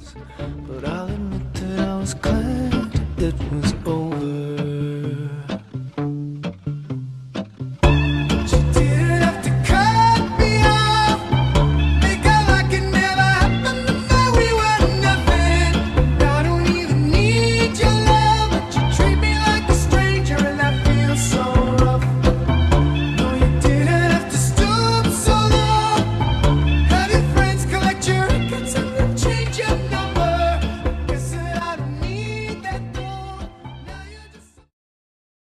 But I'll admit that I was glad it was